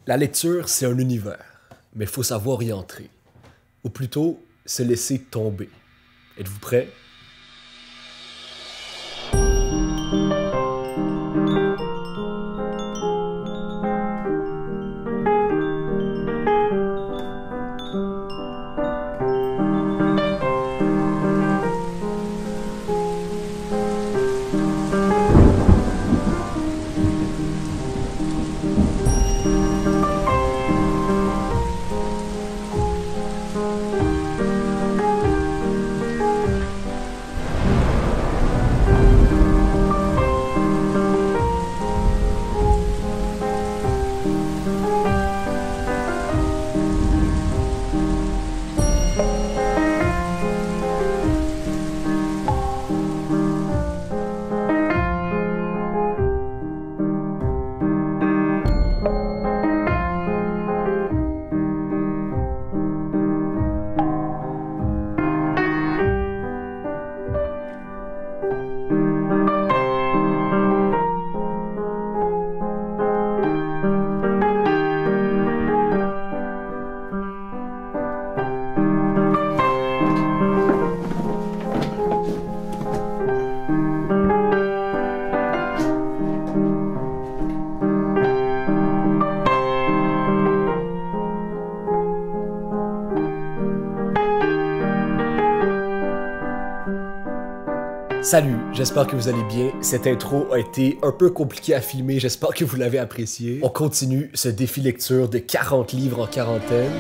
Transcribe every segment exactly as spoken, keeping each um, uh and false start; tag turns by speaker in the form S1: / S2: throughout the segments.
S1: La lecture, c'est un univers, mais il faut savoir y entrer. Ou plutôt, se laisser tomber. Êtes-vous prêts? Salut, j'espère que vous allez bien. Cette intro a été un peu compliquée à filmer, j'espère que vous l'avez apprécié. On continue ce défi lecture de quarante livres en quarantaine.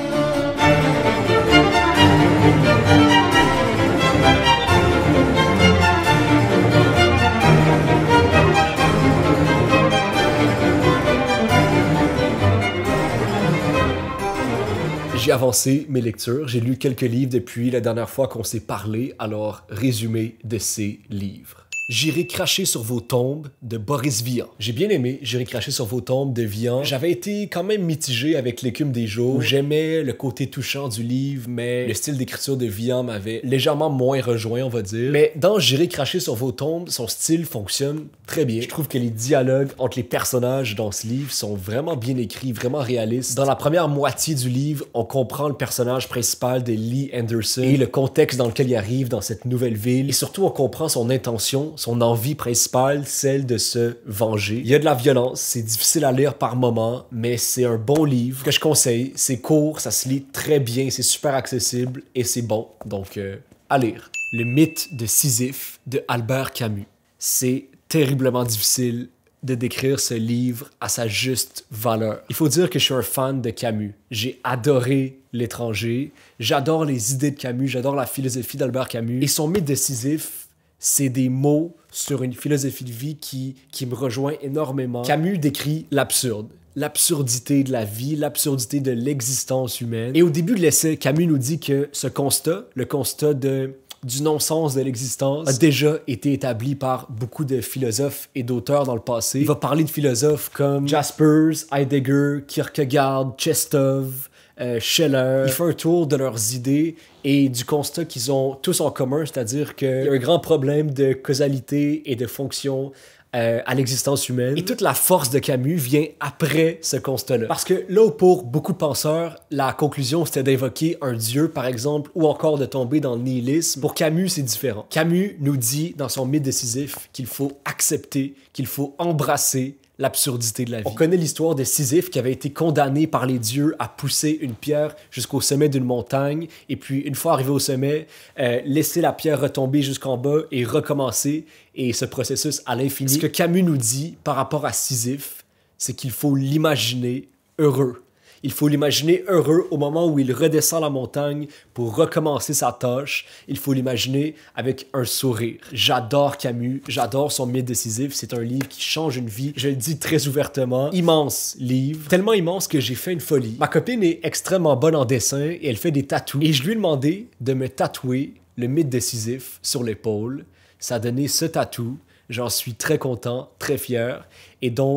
S1: J'ai avancé mes lectures, j'ai lu quelques livres depuis la dernière fois qu'on s'est parlé, alors résumé de ces livres. J'irai cracher sur vos tombes de Boris Vian. J'ai bien aimé J'irai cracher sur vos tombes de Vian. J'avais été quand même mitigé avec L'écume des jours. J'aimais le côté touchant du livre, mais le style d'écriture de Vian m'avait légèrement moins rejoint, on va dire. Mais dans J'irai cracher sur vos tombes, son style fonctionne très bien. Je trouve que les dialogues entre les personnages dans ce livre sont vraiment bien écrits, vraiment réalistes. Dans la première moitié du livre, on comprend le personnage principal de Lee Anderson et le contexte dans lequel il arrive dans cette nouvelle ville. Et surtout, on comprend son intention, son envie principale, celle de se venger. Il y a de la violence, c'est difficile à lire par moments, mais c'est un bon livre que je conseille. C'est court, ça se lit très bien, c'est super accessible et c'est bon, donc euh, à lire. Le mythe de Sisyphe de Albert Camus. C'est terriblement difficile de décrire ce livre à sa juste valeur. Il faut dire que je suis un fan de Camus. J'ai adoré L'étranger, j'adore les idées de Camus, j'adore la philosophie d'Albert Camus. Et son mythe de Sisyphe, c'est des mots sur une philosophie de vie qui, qui me rejoint énormément. Camus décrit l'absurde, l'absurdité de la vie, l'absurdité de l'existence humaine. Et au début de l'essai, Camus nous dit que ce constat, le constat de, du non-sens de l'existence, a déjà été établi par beaucoup de philosophes et d'auteurs dans le passé. Il va parler de philosophes comme Jaspers, Heidegger, Kierkegaard, Chestov, Euh, Scheller. Il fait un tour de leurs idées et du constat qu'ils ont tous en commun, c'est-à-dire qu'il y a un grand problème de causalité et de fonction euh, à l'existence humaine. Et toute la force de Camus vient après ce constat-là. Parce que là où pour beaucoup de penseurs, la conclusion c'était d'invoquer un dieu, par exemple, ou encore de tomber dans le nihilisme, pour Camus c'est différent. Camus nous dit dans son mythe de Sisyphe qu'il faut accepter, qu'il faut embrasser l'absurdité de la vie. On connaît l'histoire de Sisyphe qui avait été condamné par les dieux à pousser une pierre jusqu'au sommet d'une montagne et puis une fois arrivé au sommet, euh, laisser la pierre retomber jusqu'en bas et recommencer et ce processus à l'infini. Ce que Camus nous dit par rapport à Sisyphe, c'est qu'il faut l'imaginer heureux. Il faut l'imaginer heureux au moment où il redescend la montagne pour recommencer sa tâche. Il faut l'imaginer avec un sourire. J'adore Camus, j'adore son mythe de Sisyphe. C'est un livre qui change une vie. Je le dis très ouvertement. Immense livre. Tellement immense que j'ai fait une folie. Ma copine est extrêmement bonne en dessin et elle fait des tatous. Et je lui ai demandé de me tatouer le mythe de Sisyphe sur l'épaule. Ça a donné ce tatou. J'en suis très content, très fier. Et donc,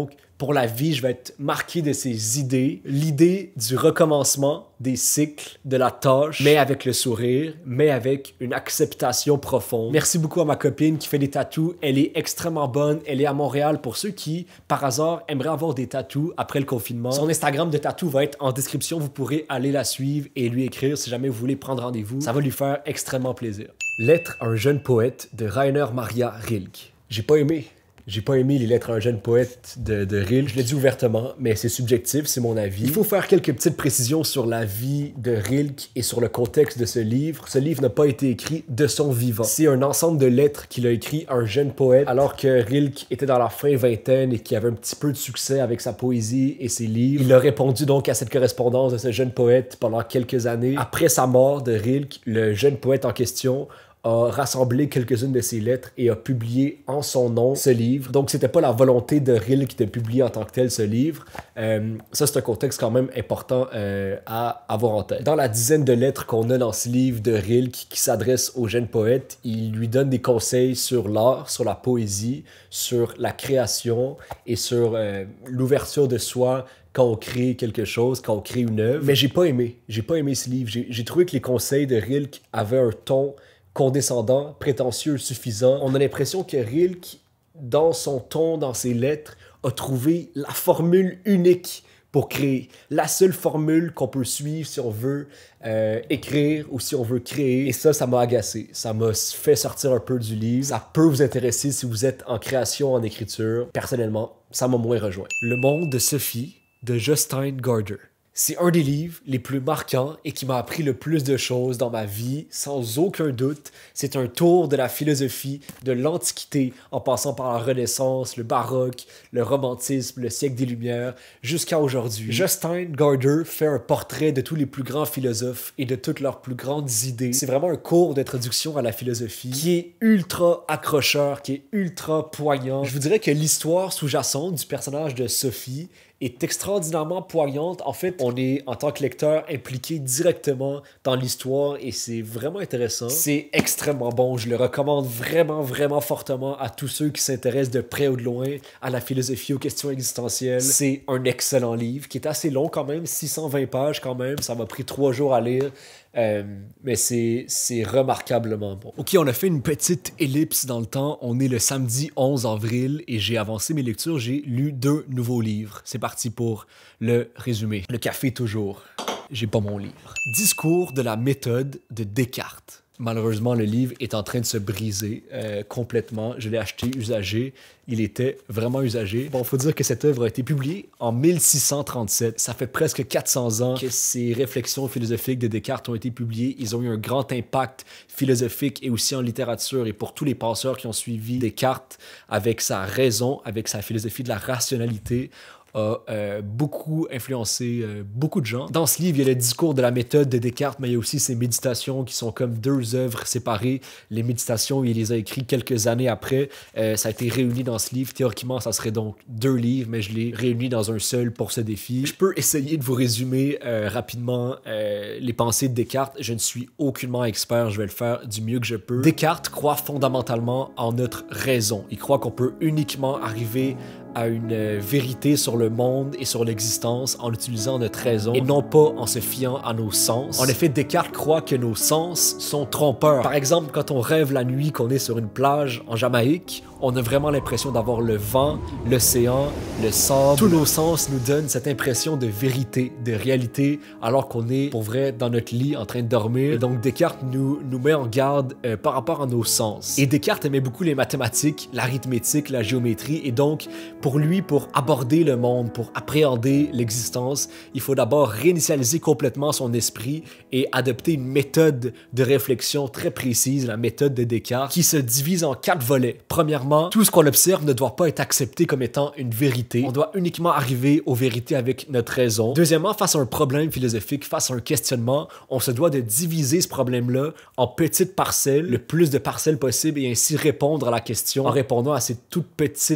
S1: pour la vie, je vais être marqué de ces idées. L'idée du recommencement, des cycles, de la tâche, mais avec le sourire, mais avec une acceptation profonde. Merci beaucoup à ma copine qui fait des tatous. Elle est extrêmement bonne. Elle est à Montréal. Pour ceux qui, par hasard, aimeraient avoir des tatous après le confinement, son Instagram de tatou va être en description. Vous pourrez aller la suivre et lui écrire si jamais vous voulez prendre rendez-vous. Ça va lui faire extrêmement plaisir. Lettre à un jeune poète de Rainer Maria Rilke. J'ai pas aimé. J'ai pas aimé les lettres à un jeune poète de, de Rilke. Je l'ai dit ouvertement, mais c'est subjectif, c'est mon avis. Il faut faire quelques petites précisions sur la vie de Rilke et sur le contexte de ce livre. Ce livre n'a pas été écrit de son vivant. C'est un ensemble de lettres qu'il a écrit à un jeune poète alors que Rilke était dans la fin vingtaine et qu'il avait un petit peu de succès avec sa poésie et ses livres. Il a répondu donc à cette correspondance de ce jeune poète pendant quelques années. Après sa mort de Rilke, le jeune poète en question a rassemblé quelques-unes de ses lettres et a publié en son nom ce livre. Donc, c'était pas la volonté de Rilke de publier en tant que tel ce livre. Euh, ça, c'est un contexte quand même important euh, à avoir en tête. Dans la dizaine de lettres qu'on a dans ce livre de Rilke qui s'adresse au jeune poète, il lui donne des conseils sur l'art, sur la poésie, sur la création et sur euh, l'ouverture de soi quand on crée quelque chose, quand on crée une œuvre. Mais j'ai pas aimé. J'ai pas aimé ce livre. J'ai trouvé que les conseils de Rilke avaient un ton condescendant, prétentieux, suffisant. On a l'impression que Rilke, dans son ton, dans ses lettres, a trouvé la formule unique pour créer. La seule formule qu'on peut suivre si on veut euh, écrire ou si on veut créer. Et ça, ça m'a agacé. Ça m'a fait sortir un peu du livre. Ça peut vous intéresser si vous êtes en création, en écriture. Personnellement, ça m'a moins rejoint. Le monde de Sophie, de Jostein Gaarder. C'est un des livres les plus marquants et qui m'a appris le plus de choses dans ma vie, sans aucun doute. C'est un tour de la philosophie de l'Antiquité, en passant par la Renaissance, le baroque, le romantisme, le siècle des Lumières, jusqu'à aujourd'hui. Jostein Gaarder fait un portrait de tous les plus grands philosophes et de toutes leurs plus grandes idées. C'est vraiment un cours d'introduction à la philosophie qui est ultra accrocheur, qui est ultra poignant. Je vous dirais que l'histoire sous-jacente du personnage de Sophie est extraordinairement poignante. En fait, on est, en tant que lecteur, impliqué directement dans l'histoire et c'est vraiment intéressant. C'est extrêmement bon. Je le recommande vraiment, vraiment fortement à tous ceux qui s'intéressent de près ou de loin à la philosophie, aux questions existentielles. C'est un excellent livre qui est assez long quand même, six cent vingt pages quand même. Ça m'a pris trois jours à lire. Euh, mais c'est remarquablement bon. Ok, on a fait une petite ellipse dans le temps. On est le samedi onze avril et j'ai avancé mes lectures. J'ai lu deux nouveaux livres. C'est parti pour le résumé. Le café toujours. J'ai pas mon livre. Discours de la méthode de Descartes. Malheureusement, le livre est en train de se briser euh, complètement. Je l'ai acheté usagé. Il était vraiment usagé. Bon, il faut dire que cette œuvre a été publiée en mille six cent trente-sept. Ça fait presque quatre cents ans que ces réflexions philosophiques de Descartes ont été publiées. Ils ont eu un grand impact philosophique et aussi en littérature. Et pour tous les penseurs qui ont suivi Descartes avec sa raison, avec sa philosophie de la rationalité, a euh, beaucoup influencé euh, beaucoup de gens. Dans ce livre, il y a le discours de la méthode de Descartes, mais il y a aussi ses méditations qui sont comme deux œuvres séparées. Les méditations, il les a écrites quelques années après. Euh, ça a été réuni dans ce livre. Théoriquement, ça serait donc deux livres, mais je l'ai réuni dans un seul pour ce défi. Je peux essayer de vous résumer euh, rapidement euh, les pensées de Descartes. Je ne suis aucunement expert, je vais le faire du mieux que je peux. Descartes croit fondamentalement en notre raison. Il croit qu'on peut uniquement arriver à une vérité sur le monde et sur l'existence en utilisant notre raison et non pas en se fiant à nos sens. En effet, Descartes croit que nos sens sont trompeurs. Par exemple, quand on rêve la nuit qu'on est sur une plage en Jamaïque, on a vraiment l'impression d'avoir le vent, l'océan, le sable. Tous nos sens nous donnent cette impression de vérité, de réalité, alors qu'on est pour vrai dans notre lit en train de dormir. Et donc Descartes nous, nous met en garde euh, par rapport à nos sens. Et Descartes aimait beaucoup les mathématiques, l'arithmétique, la géométrie, et donc pour lui, pour aborder le monde, pour appréhender l'existence, il faut d'abord réinitialiser complètement son esprit et adopter une méthode de réflexion très précise, la méthode de Descartes, qui se divise en quatre volets. Premièrement, tout ce qu'on observe ne doit pas être accepté comme étant une vérité. On doit uniquement arriver aux vérités avec notre raison. Deuxièmement, face à un problème philosophique, face à un questionnement, on se doit de diviser ce problème-là en petites parcelles, le plus de parcelles possible, et ainsi répondre à la question en répondant à ces toutes petites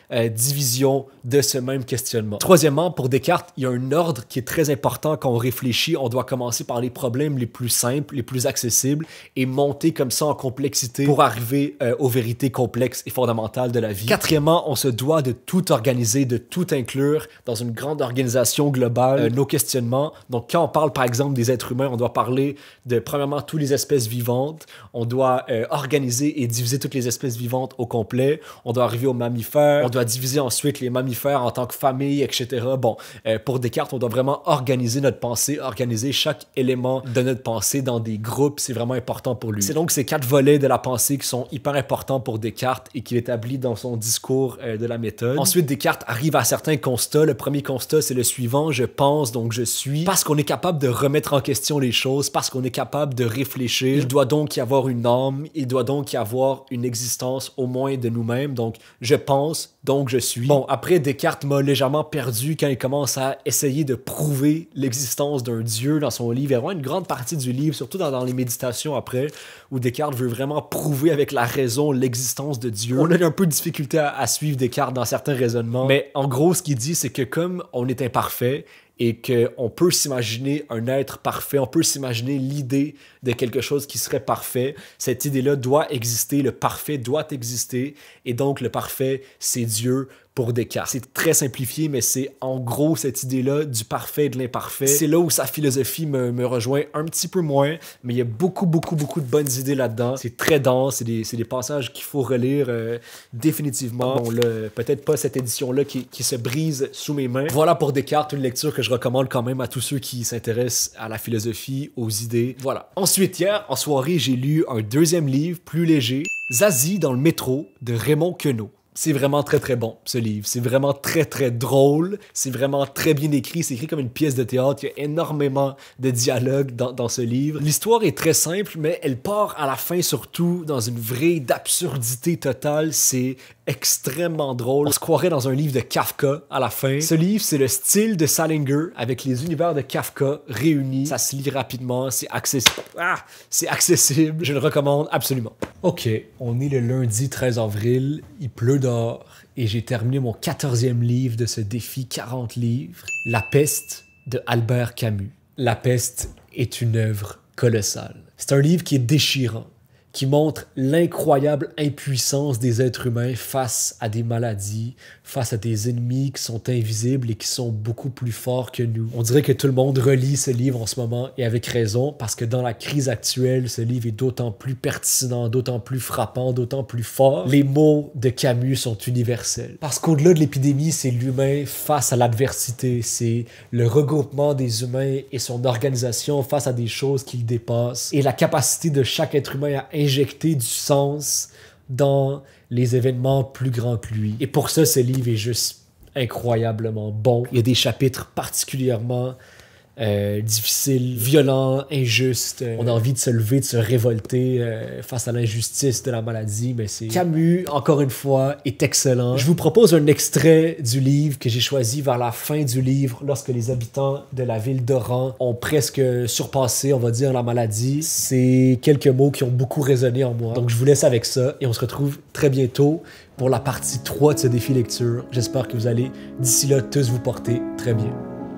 S1: euh, divisions de ce même questionnement. Troisièmement, pour Descartes, il y a un ordre qui est très important quand on réfléchit. On doit commencer par les problèmes les plus simples, les plus accessibles et monter comme ça en complexité pour arriver euh, aux vérités complexes et fondamentales de la vie. Quatrièmement, on se doit de tout organiser, de tout inclure dans une grande organisation globale, euh, nos questionnements. Donc, quand on parle, par exemple, des êtres humains, on doit parler de, premièrement, toutes les espèces vivantes. On doit euh, organiser et diviser toutes les espèces vivantes au complet. On doit arriver aux mammifères. On doit diviser ensuite les mammifères en tant que famille, et cetera. Bon, euh, pour Descartes, on doit vraiment organiser notre pensée, organiser chaque élément de notre pensée dans des groupes. C'est vraiment important pour lui. C'est donc ces quatre volets de la pensée qui sont hyper importants pour Descartes et qu'il établit dans son discours euh, de la méthode. Ensuite, Descartes arrive à certains constats. Le premier constat, c'est le suivant. Je pense, donc je suis. Parce qu'on est capable de remettre en question les choses, parce qu'on est capable de réfléchir, il doit donc y avoir une âme, il doit donc y avoir une existence au moins de nous-mêmes. Donc, je pense, donc je suis. Bon, après, Descartes m'a légèrement perdu quand il commence à essayer de prouver l'existence d'un Dieu dans son livre. Il y a vraiment une grande partie du livre, surtout dans, dans les méditations après, où Descartes veut vraiment prouver avec la raison l'existence de Dieu. On a un peu de difficulté à, à suivre Descartes dans certains raisonnements, mais en gros, ce qu'il dit, c'est que comme on est imparfait, et qu'on peut s'imaginer un être parfait, on peut s'imaginer l'idée de quelque chose qui serait parfait. Cette idée-là doit exister, le parfait doit exister, et donc le parfait, c'est Dieu pour Descartes. C'est très simplifié, mais c'est en gros cette idée-là du parfait et de l'imparfait. C'est là où sa philosophie me, me rejoint un petit peu moins, mais il y a beaucoup, beaucoup, beaucoup de bonnes idées là-dedans. C'est très dense, c'est des, c'est des passages qu'il faut relire euh, définitivement. Bon, là, peut-être pas cette édition-là qui, qui se brise sous mes mains. Voilà pour Descartes, une lecture que je recommande quand même à tous ceux qui s'intéressent à la philosophie, aux idées. Voilà. Ensuite, hier, en soirée, j'ai lu un deuxième livre, plus léger, Zazie dans le métro, de Raymond Queneau. C'est vraiment très très bon, ce livre. C'est vraiment très très drôle. C'est vraiment très bien écrit. C'est écrit comme une pièce de théâtre. Il y a énormément de dialogue dans, dans ce livre. L'histoire est très simple, mais elle part à la fin surtout dans une vraie d'absurdité totale. C'est extrêmement drôle. On se croirait dans un livre de Kafka à la fin. Ce livre, c'est le style de Salinger avec les univers de Kafka réunis. Ça se lit rapidement. C'est accessible. Ah, c'est accessible. Je le recommande absolument. Ok, on est le lundi treize avril. Il pleut dehors et j'ai terminé mon quatorzième livre de ce défi quarante livres, La peste de Albert Camus. La peste est une œuvre colossale. C'est un livre qui est déchirant, qui montre l'incroyable impuissance des êtres humains face à des maladies, face à des ennemis qui sont invisibles et qui sont beaucoup plus forts que nous. On dirait que tout le monde relit ce livre en ce moment, et avec raison, parce que dans la crise actuelle, ce livre est d'autant plus pertinent, d'autant plus frappant, d'autant plus fort. Les mots de Camus sont universels. Parce qu'au-delà de l'épidémie, c'est l'humain face à l'adversité, c'est le regroupement des humains et son organisation face à des choses qui le dépassent, et la capacité de chaque être humain à injecter du sens dans les événements plus grands que lui. Et pour ça, ce livre est juste incroyablement bon. Il y a des chapitres particulièrement euh, difficiles, violents, injustes. Euh, on a envie de se lever, de se révolter euh, face à l'injustice de la maladie, mais c'est... Camus, encore une fois, est excellent. Je vous propose un extrait du livre que j'ai choisi vers la fin du livre, lorsque les habitants de la ville d'Oran ont presque surpassé, on va dire, la maladie. C'est quelques mots qui ont beaucoup résonné en moi. Donc je vous laisse avec ça et on se retrouve très bientôt pour la partie trois de ce défi lecture. J'espère que vous allez, d'ici là, tous vous porter très bien.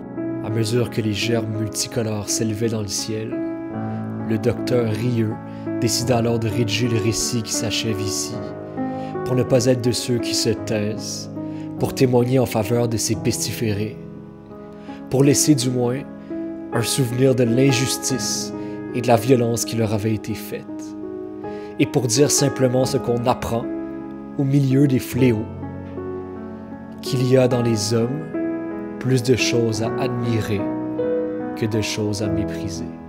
S1: À mesure que les gerbes multicolores s'élevaient dans le ciel, le docteur rieux décida alors de rédiger le récit qui s'achève ici, pour ne pas être de ceux qui se taisent, pour témoigner en faveur de ces pestiférés, pour laisser du moins un souvenir de l'injustice et de la violence qui leur avait été faite, et pour dire simplement ce qu'on apprend au milieu des fléaux, qu'il y a dans les hommes plus de choses à admirer que de choses à mépriser.